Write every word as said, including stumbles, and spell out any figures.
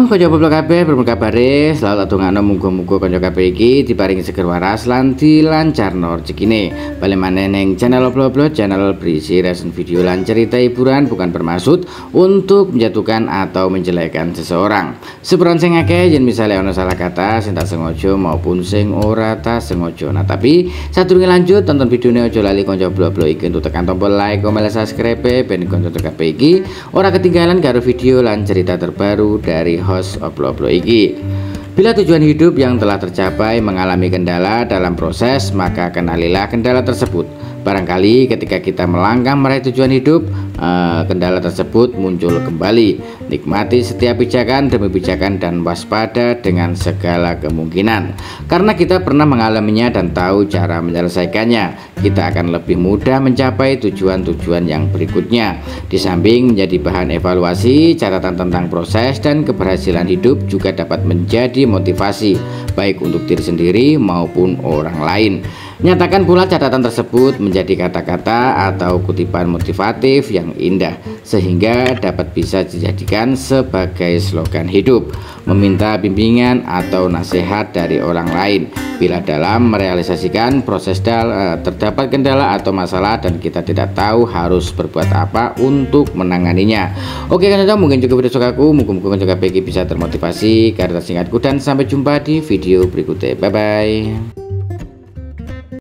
kanca poblok kabeh, pripun kabare? Selalu atungano muga-muga kanca kabeh iki diparingi seger waras lan dilancarno rezekine. Bali maneh ning channel Oblo-Oblo, channel berisi reaction video lan cerita hiburan, bukan bermaksud untuk menjatuhkan atau menjelekkan seseorang. Seperan sing akeh yen misale ana salah kata sing tak sengaja maupun sing ora tak sengaja. Nah, tapi sadurunge lanjut tonton videone aja lali kanca Oblo-Oblo iki untuk tekan tombol like, komen, subscribe ben kanca kabeh iki ora ketinggalan karo video lan cerita terbaru dari host Oblo-Oblo iki. Bila tujuan hidup yang telah tercapai mengalami kendala dalam proses, maka kenalilah kendala tersebut. Barangkali ketika kita melangkah meraih tujuan hidup, eh, kendala tersebut muncul kembali. Nikmati setiap pijakan demi pijakan dan waspada dengan segala kemungkinan. Karena kita pernah mengalaminya dan tahu cara menyelesaikannya, kita akan lebih mudah mencapai tujuan-tujuan yang berikutnya. Di samping menjadi bahan evaluasi, catatan tentang proses dan keberhasilan hidup juga dapat menjadi motivasi baik untuk diri sendiri maupun orang lain. Nyatakan pula catatan tersebut menjadi kata-kata atau kutipan motivatif yang indah sehingga dapat bisa dijadikan sebagai slogan hidup. Meminta bimbingan atau nasihat dari orang lain bila dalam merealisasikan proses dal terdapat kendala atau masalah dan kita tidak tahu harus berbuat apa untuk menanganinya. Oke kan, mungkin cukup video sukaku, muka-muka juga bisa termotivasi karena singkatku, dan sampai jumpa di video berikutnya. Bye bye.